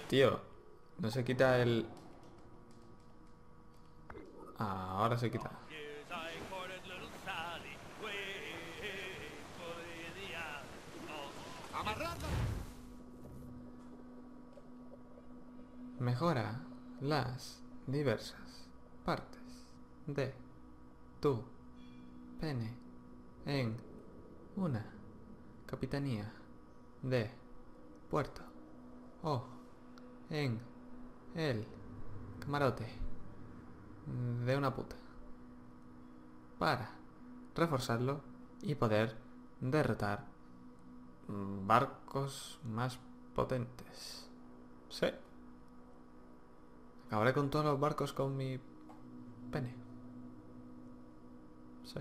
Tío, no se quita el... Ah, ahora se quita. Mejora las diversas partes de tu pene en una capitanía de puerto o en el camarote de una puta para reforzarlo y poder derrotar barcos más potentes. Sí. Acabaré con todos los barcos con mi pene. Sí.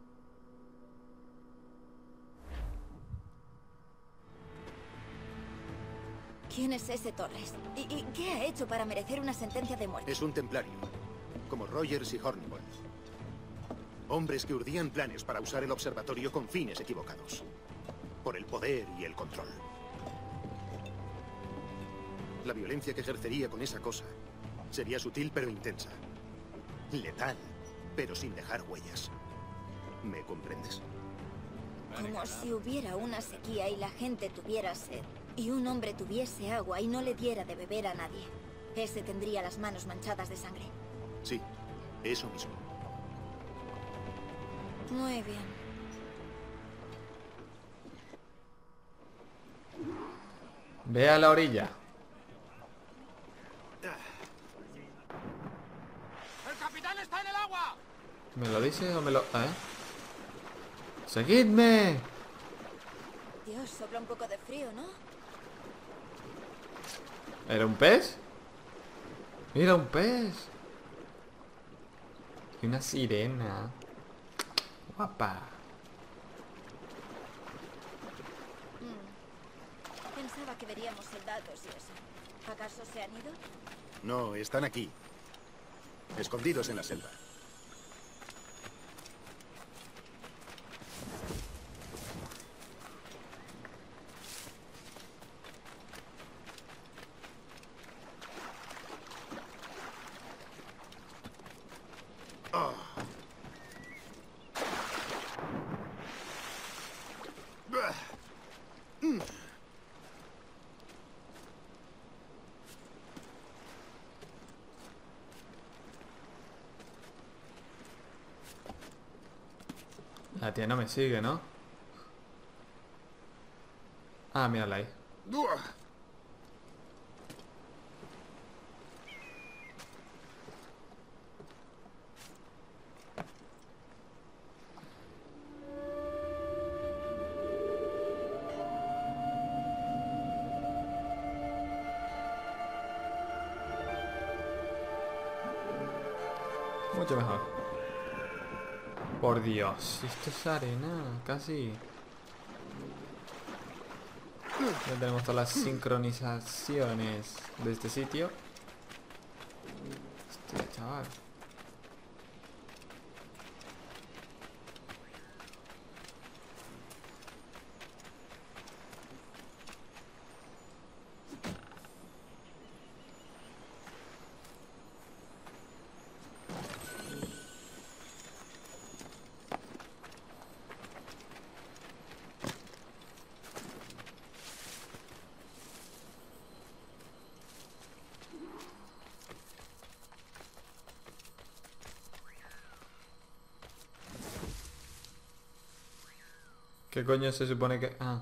¿Quién es ese Torres? ¿Y qué ha hecho para merecer una sentencia de muerte? Es un templario, como Rogers y Horniworth. Hombres que urdían planes para usar el observatorio con fines equivocados. Por el poder y el control. La violencia que ejercería con esa cosa sería sutil pero intensa. Letal, pero sin dejar huellas. ¿Me comprendes? Como si hubiera una sequía y la gente tuviera sed. Y un hombre tuviese agua y no le diera de beber a nadie. Ese tendría las manos manchadas de sangre. Sí, eso mismo. Muy bien. Ve a la orilla. ¡El capitán está en el agua! ¿Me lo dice o me lo...? ¡Seguidme! Dios, sopla un poco de frío, ¿no? ¿Era un pez? Mira, un pez. Y una sirena. Guapa. Pensaba que veríamos soldados y eso. ¿Acaso se han ido? No, están aquí. Escondidos en la selva. La tía no me sigue, ¿no? Ah, mírala ahí. Mucho mejor. Por Dios, esto es arena, casi. Ya tenemos todas las sincronizaciones de este sitio. Hostia, chaval. ¿Qué coño se supone que...? Ah.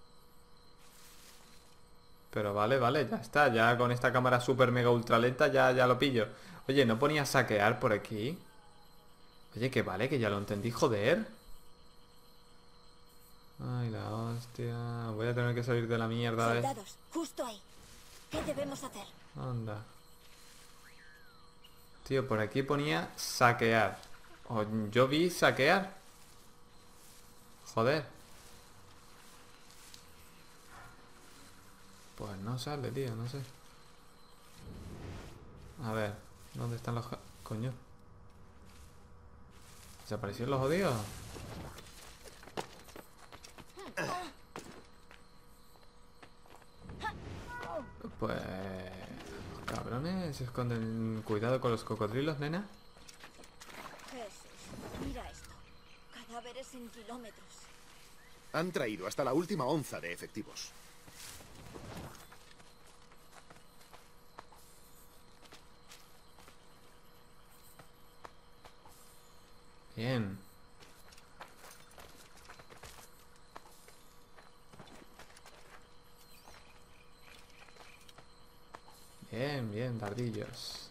Pero vale, vale, ya está. Ya con esta cámara super mega ultra lenta ya lo pillo. Oye, ¿no ponía saquear por aquí? Oye, que vale, que ya lo entendí, joder. Ay, la hostia. Voy a tener que salir de la mierda, Soldados, justo ahí. ¿Qué debemos hacer? Anda. Tío, por aquí ponía saquear. O yo vi saquear. Joder. Pues no sale, tío, no sé. A ver, ¿dónde están los... Coño. ¿Desaparecieron los jodidos? Pues... cabrones se esconden. Cuidado con los cocodrilos, nena. Jesús, mira esto. Cadáveres en kilómetros. Han traído hasta la última onza de efectivos. Bien. Bien, bien, dardillos.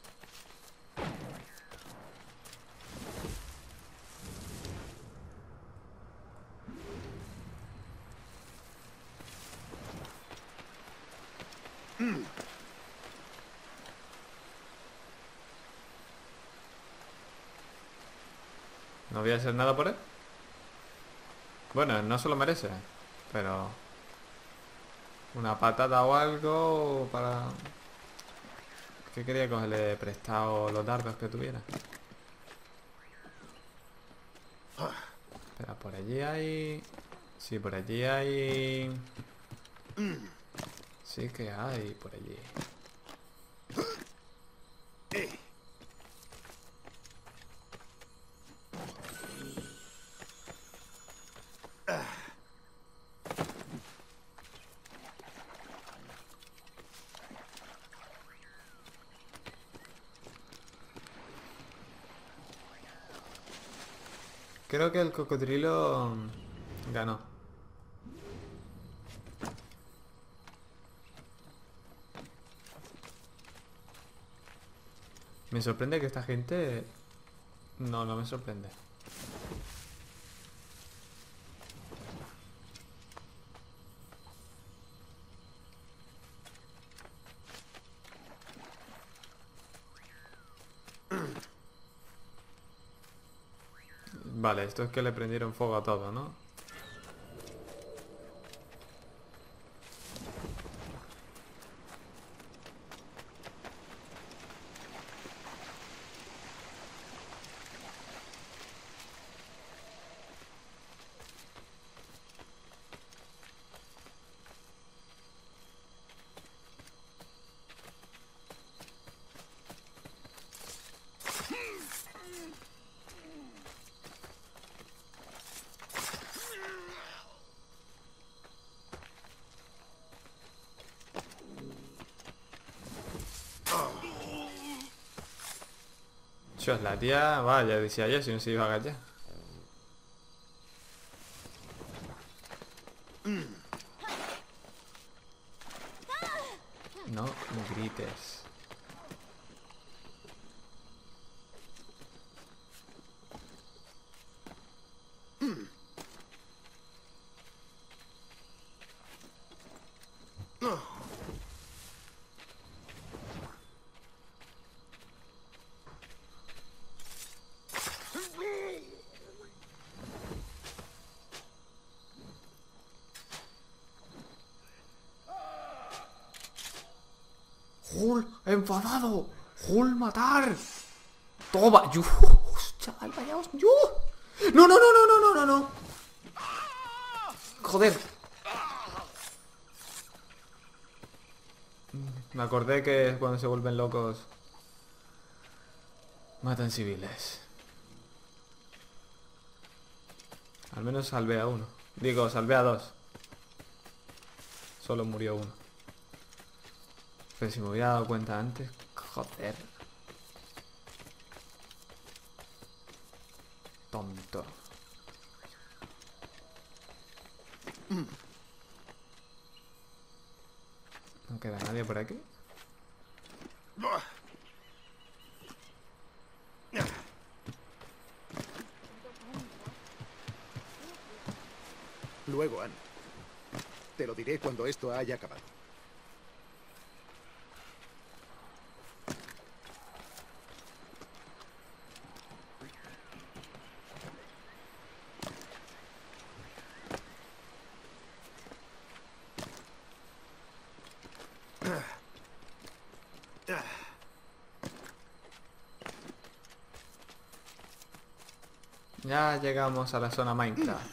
No voy a hacer nada por él. Bueno, no se lo merece, pero una patada o algo para... ¿Qué quería cogerle prestado los dardos que tuviera? Espera, por allí hay... Sí, por allí hay... Sí que hay por allí. Creo que el cocodrilo ganó. Me sorprende que esta gente... No, no me sorprende. Vale, esto es que le prendieron fuego a todo, ¿no? Chos, la tía... Vaya, decía yo, si no se iba a agachar. No grites. ¡Hul! ¡Enfadado! ¡Hul, matar! ¡Toma! ¡Yu! ¡Chaval, vaya! ¡Yu! ¡No, no, no, no, no, no, no, no! ¡Joder! Me acordé que cuando se vuelven locos matan civiles. Al menos salvé a uno. Digo, salvé a dos. Solo murió uno. Pero si me hubiera dado cuenta antes... Joder. Tonto. ¿No queda nadie por aquí? Luego, Anne. Te lo diré cuando esto haya acabado. Ya llegamos a la zona Minecraft.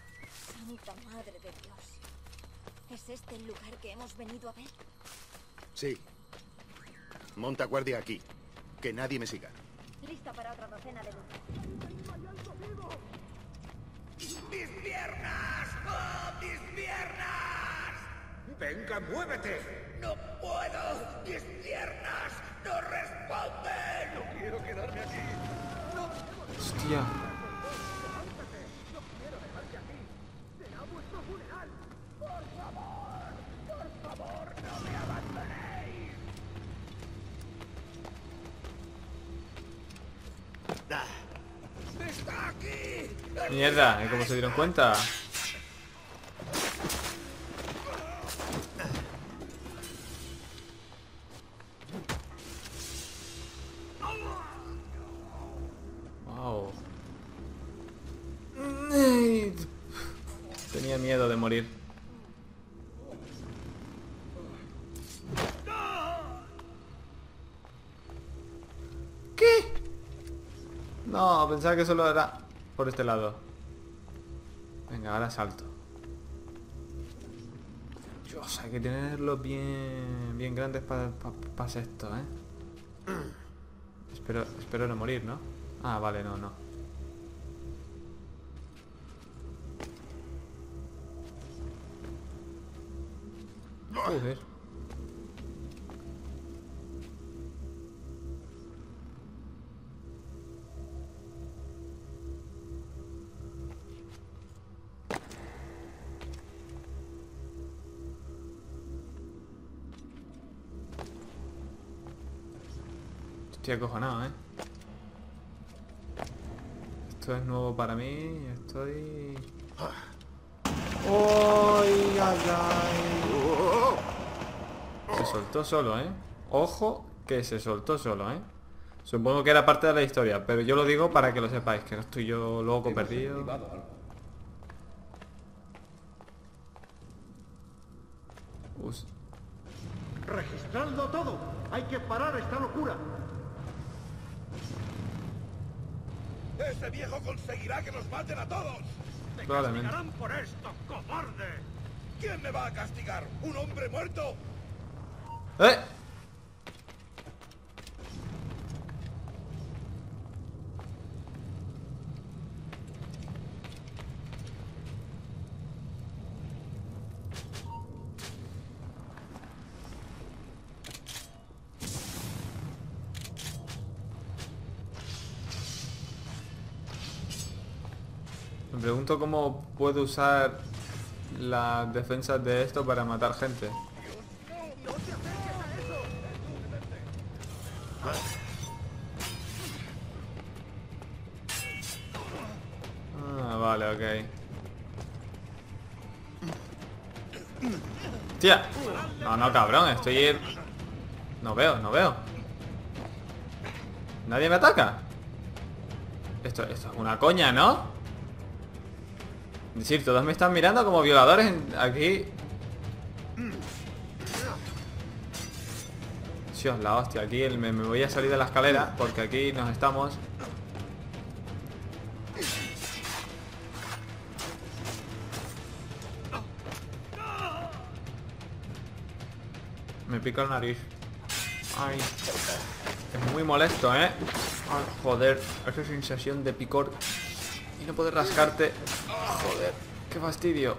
Santa Madre de Dios. ¿Es este el lugar que hemos venido a ver? Sí. Monta guardia aquí. Que nadie me siga. Lista para otra docena de luz. ¡Mis piernas! ¡Oh, mis piernas! ¡Venga, muévete! ¡No puedo! ¡Mis piernas no responden! ¡No quiero quedarme aquí! Hostia. ¡Está aquí! Mierda, ¿y cómo se dieron cuenta? Wow. Tenía miedo de morir. ¿Qué? No, pensaba que solo era por este lado. Venga, ahora salto. Dios, hay que tenerlos bien grandes para hacer esto, ¿eh? Espero no morir, ¿no? Ah, vale, no. Joder. Estoy acojonado, ¿eh? Esto es nuevo para mí. Estoy... ¡Ay, ay, ay! Se soltó solo, ¿eh? Ojo que se soltó solo, ¿eh? Supongo que era parte de la historia, pero yo lo digo para que lo sepáis, que no estoy yo loco perdido. ¡Registradlo todo! ¡Hay que parar esta locura! ¡Ese viejo conseguirá que nos maten a todos! Probablemente. ¡Castigarán por esto, cobarde! ¿Quién me va a castigar? ¿Un hombre muerto? ¡Eh! Me pregunto cómo puedo usar las defensas de esto para matar gente. Ah, vale, ok. Tía. No, cabrón, estoy... No veo. ¿Nadie me ataca? Esto es una coña, ¿no? Es decir, todos me están mirando como violadores aquí. Dios, la hostia, aquí me voy a salir de la escalera porque aquí nos estamos... Me pica la nariz. Ay. Es muy molesto, ¿eh? Ay, joder, esa sensación de picor y no poder rascarte. Joder, qué fastidio.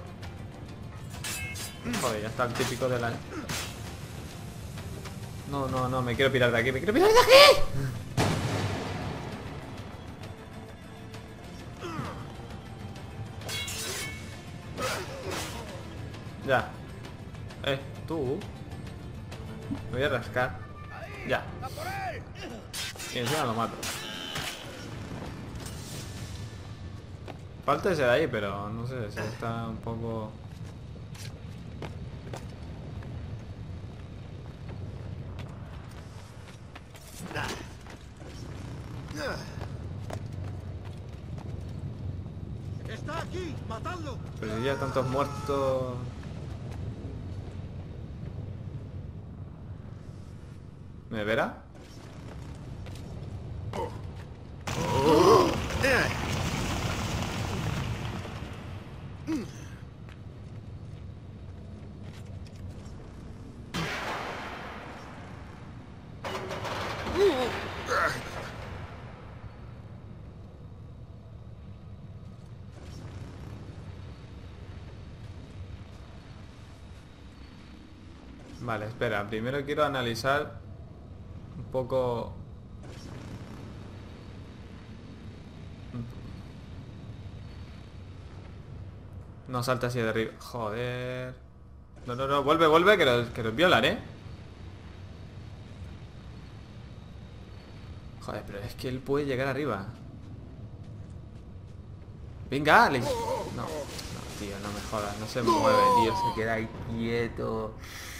Joder, ya está el típico de la... No, me quiero pirar de aquí, Ya. Tú. Me voy a rascar. Ya. Y encima lo mato. Falta ese de ahí, pero no sé, se está un poco... ¡Está aquí! ¡Matadlo! Pero si ya tantos muertos... ¿Me verá? Vale, espera, primero quiero analizar un poco... No salta así de arriba. Joder. No, no, no, vuelve, vuelve, que los violan, ¿eh? Joder, pero es que él puede llegar arriba. Venga, no, no, tío, no me jodas. No se mueve, tío, se queda ahí quieto.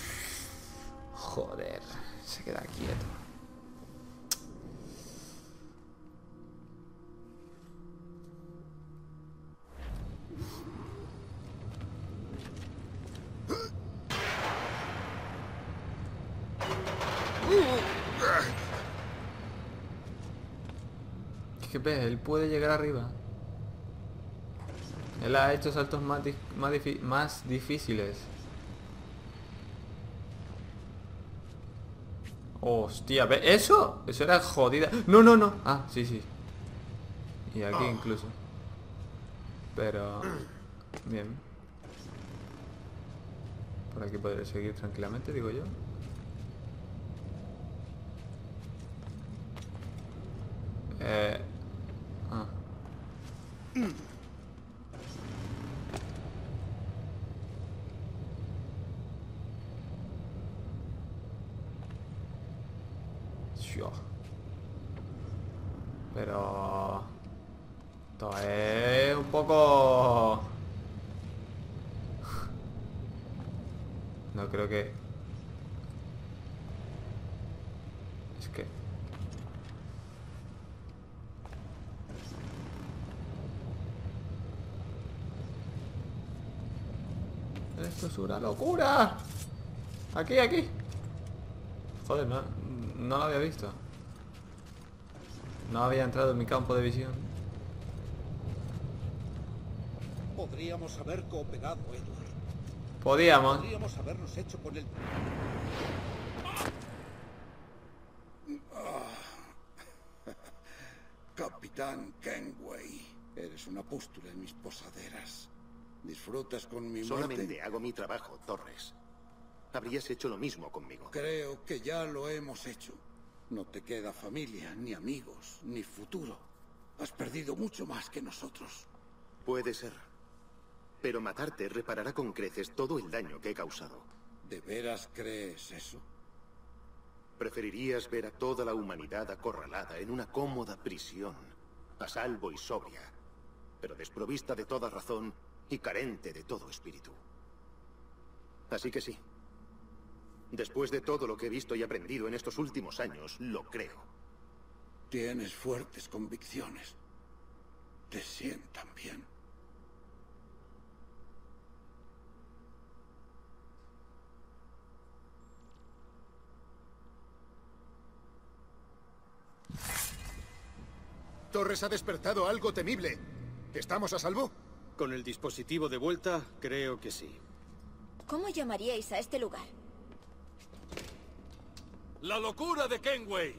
Joder, se queda quieto. ¿Qué ves? Él puede llegar arriba. Él ha hecho saltos más difíciles. Hostia, ¿ves? ¿Eso? Eso era jodida. No, no, no. Ah, sí, sí. Y aquí incluso. Pero... Bien. Por aquí podré seguir tranquilamente, digo yo. Ah. Shio. Pero... Esto es un poco... No creo que... Es que... Esto es una locura. Aquí, aquí. Joder, no lo había visto. No había entrado en mi campo de visión. Podríamos haber cooperado, Edward. Podíamos. Podríamos habernos hecho con el... Capitán Kenway, eres una pústula en mis posaderas. ¿Disfrutas con mi muerte? Solamente hago mi trabajo, Torres. Habrías hecho lo mismo conmigo. Creo que ya lo hemos hecho. No te queda familia, ni amigos, ni futuro. Has perdido mucho más que nosotros. Puede ser. Pero matarte reparará con creces todo el daño que he causado. ¿De veras crees eso? Preferirías ver a toda la humanidad acorralada en una cómoda prisión, a salvo y sobria, pero desprovista de toda razón y carente de todo espíritu. Así que sí. Después de todo lo que he visto y aprendido en estos últimos años, lo creo. Tienes fuertes convicciones. Te sientan bien. Torres ha despertado algo temible. ¿Estamos a salvo? Con el dispositivo de vuelta, creo que sí. ¿Cómo llamaríais a este lugar? ¡La locura de Kenway!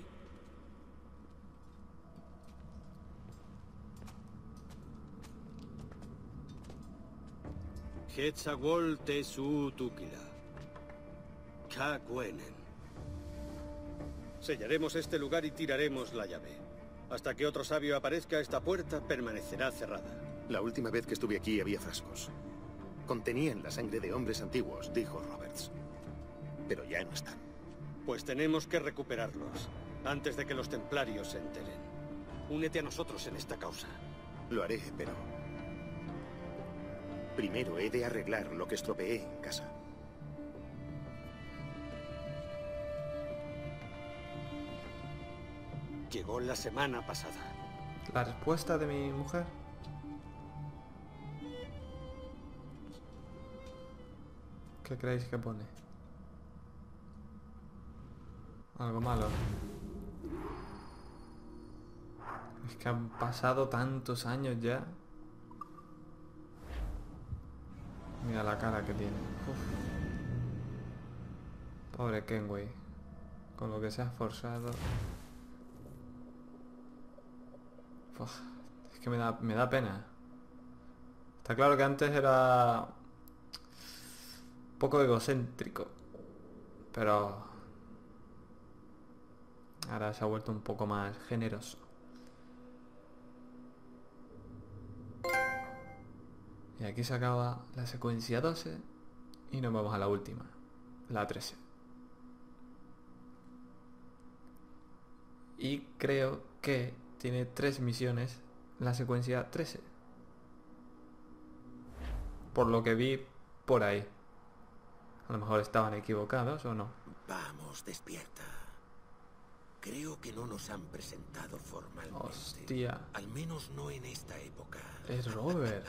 Hetzawol Tesu Tukila. Kakwenen. Sellaremos este lugar y tiraremos la llave. Hasta que otro sabio aparezca, esta puerta permanecerá cerrada. La última vez que estuve aquí había frascos. Contenían la sangre de hombres antiguos, dijo Roberts. Pero ya no están. Pues tenemos que recuperarlos, antes de que los templarios se enteren. Únete a nosotros en esta causa. Lo haré, pero... primero he de arreglar lo que estropeé en casa. Llegó la semana pasada. La respuesta de mi mujer. ¿Qué creéis que pone? Algo malo. Es que han pasado tantos años ya. Mira la cara que tiene. Uf. Pobre Kenway. Con lo que se ha esforzado. Uf, es que me da pena. Está claro que antes era un poco egocéntrico. Pero ahora se ha vuelto un poco más generoso. Y aquí se acaba la secuencia 12 y nos vamos a la última, la 13. Y creo que tiene 3 misiones la secuencia 13. Por lo que vi por ahí. A lo mejor estaban equivocados o no. Vamos, despierta. Creo que no nos han presentado formalmente. Hostia. Al menos no en esta época. Es Robert.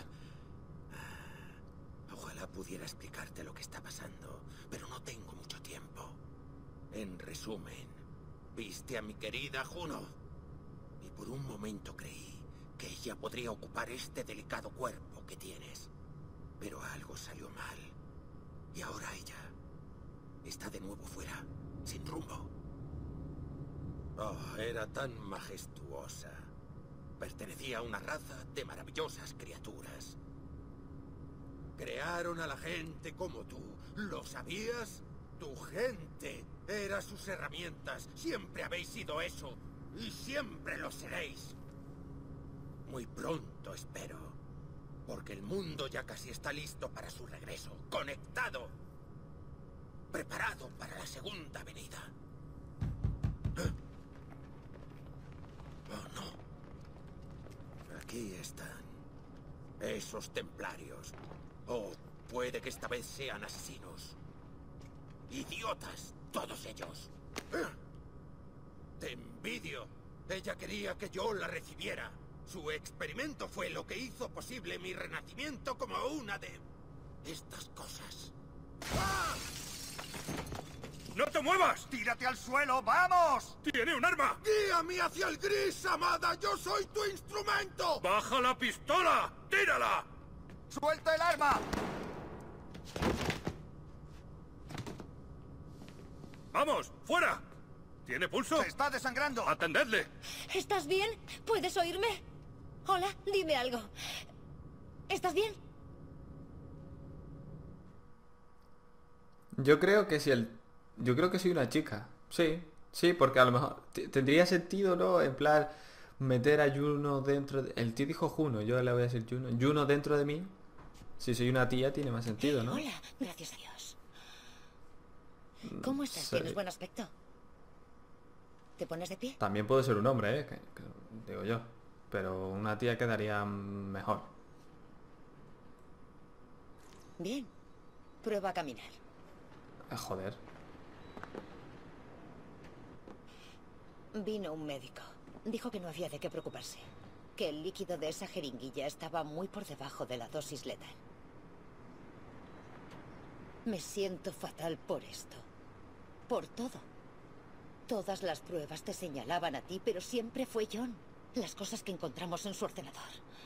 Ojalá pudiera explicarte lo que está pasando, pero no tengo mucho tiempo. En resumen, viste a mi querida Juno y por un momento creí que ella podría ocupar este delicado cuerpo que tienes. Pero algo salió mal. Y ahora ella está de nuevo fuera, sin rumbo. Oh, era tan majestuosa. Pertenecía a una raza de maravillosas criaturas. Crearon a la gente como tú. ¿Lo sabías? Tu gente era sus herramientas. Siempre habéis sido eso. Y siempre lo seréis. Muy pronto, espero. Porque el mundo ya casi está listo para su regreso. Conectado. Preparado para la segunda venida. Oh, no. Aquí están. Esos templarios. O puede que esta vez sean asesinos. Idiotas, todos ellos. Te envidio. Ella quería que yo la recibiera. Su experimento fue lo que hizo posible mi renacimiento como una de estas cosas. ¡Ah! ¡No te muevas! ¡Tírate al suelo! ¡Vamos! ¡Tiene un arma! ¡Guíame hacia el gris, amada! ¡Yo soy tu instrumento! ¡Baja la pistola! ¡Tírala! ¡Suelta el arma! ¡Vamos! ¡Fuera! ¿Tiene pulso? ¡Se está desangrando! ¡Atendedle! ¿Estás bien? ¿Puedes oírme? Hola, dime algo. ¿Estás bien? Yo creo que yo creo que soy una chica. Sí, sí, porque a lo mejor tendría sentido, ¿no? En plan, meter a Juno dentro de... El tío dijo Juno, yo le voy a decir Juno. Juno dentro de mí. Si soy una tía tiene más sentido, ¿no? Hola, gracias a Dios. ¿Cómo estás? Sí. ¿Tienes buen aspecto? ¿Te pones de pie? También puede ser un hombre, que digo yo. Pero una tía quedaría mejor. Bien. Prueba a caminar. Joder. Vino un médico. Dijo que no había de qué preocuparse. Que el líquido de esa jeringuilla estaba muy por debajo de la dosis letal. Me siento fatal por esto. Por todo. Todas las pruebas te señalaban a ti, pero siempre fue John. Las cosas que encontramos en su ordenador.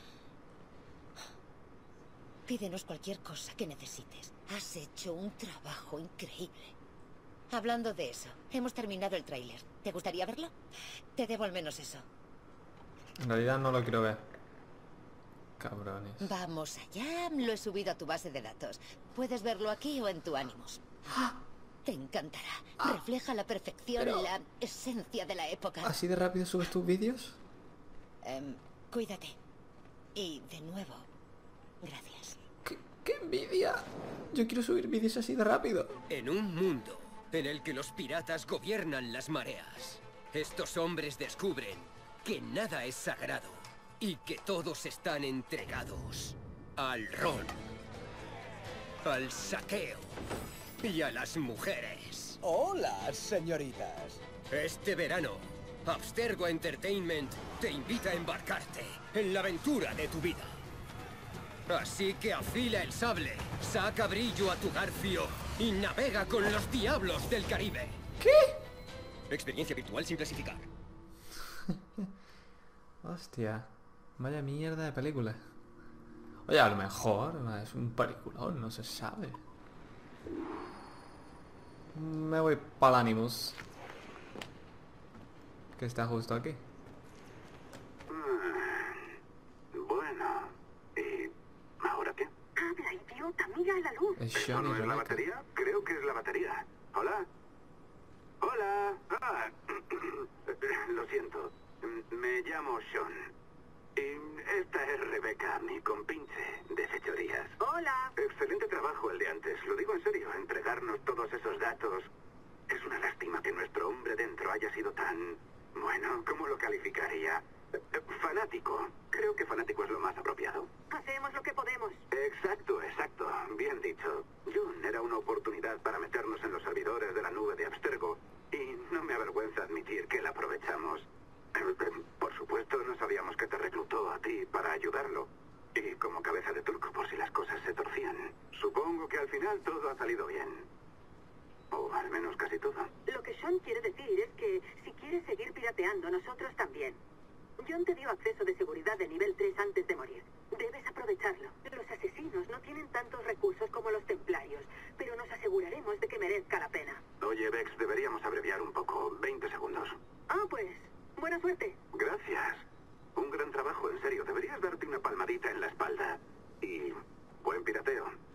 Pídenos cualquier cosa que necesites. Has hecho un trabajo increíble. Hablando de eso, hemos terminado el tráiler. ¿Te gustaría verlo? Te debo al menos eso. En realidad no lo quiero ver. Cabrones. Vamos allá, lo he subido a tu base de datos. Puedes verlo aquí o en tu Animus. Te encantará. Refleja a la perfección Pero- la esencia de la época. ¿Así de rápido subes tus vídeos? Cuídate. Y de nuevo, gracias. ¡Qué envidia! Yo quiero subir vídeos así de rápido. En un mundo en el que los piratas gobiernan las mareas, estos hombres descubren que nada es sagrado y que todos están entregados al rol, al saqueo y a las mujeres. Hola, señoritas. Este verano, Abstergo Entertainment te invita a embarcarte en la aventura de tu vida. Así que afila el sable, saca brillo a tu garfio y navega con los diablos del Caribe. ¿Qué? Experiencia virtual sin clasificar. Hostia. Vaya mierda de película. Oye, a lo mejor es un peliculón, no se sabe. Me voy para el Animus. Que está justo aquí. Bueno, ¿y ahora qué? Habla, idiota, mira la luz. Es ¿Eso Johnny no es la Rebecca. batería? Creo que es la batería. Hola, Hola. Lo siento. Me llamo Sean. Y esta es Rebeca, mi compinche de fechorías. Hola. Excelente trabajo el de antes. Lo digo en serio. Entregarnos todos esos datos. Es una lástima que nuestro hombre dentro haya sido tan... Bueno, ¿cómo lo calificaría? Fanático. Creo que fanático es lo más apropiado. Hacemos lo que podemos. Exacto, exacto. Bien dicho. June era una oportunidad para meternos en los servidores de la nube de Abstergo. Y no me avergüenza admitir que la aprovechamos. Por supuesto, no sabíamos que te reclutó a ti para ayudarlo. Y como cabeza de turco por si las cosas se torcían. Supongo que al final todo ha salido bien. O al menos casi todo. Lo que Sean quiere decir es que si quieres seguir pirateando, nosotros también. John te dio acceso de seguridad de nivel 3 antes de morir. Debes aprovecharlo. Los asesinos no tienen tantos recursos como los templarios, pero nos aseguraremos de que merezca la pena. Oye, Vex, deberíamos abreviar un poco. 20 segundos. Pues, buena suerte. Gracias. Un gran trabajo, en serio. Deberías darte una palmadita en la espalda. Y buen pirateo.